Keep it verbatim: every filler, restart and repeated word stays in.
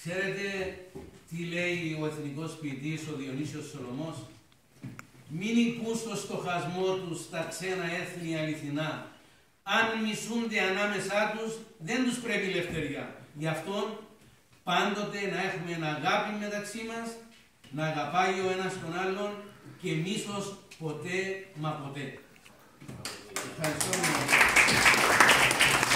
Ξέρετε τι λέει ο εθνικός ποιητής ο Διονύσιος Σολωμός? Μην υπούν στο στοχασμό τους τα ξένα έθνη αληθινά. Αν μισούνται ανάμεσά τους, δεν τους πρέπει ελευθεριά. Γι' αυτό πάντοτε να έχουμε αγάπη μεταξύ μας, να αγαπάει ο ένας τον άλλον και μίσος ποτέ μα ποτέ. Ευχαριστώ.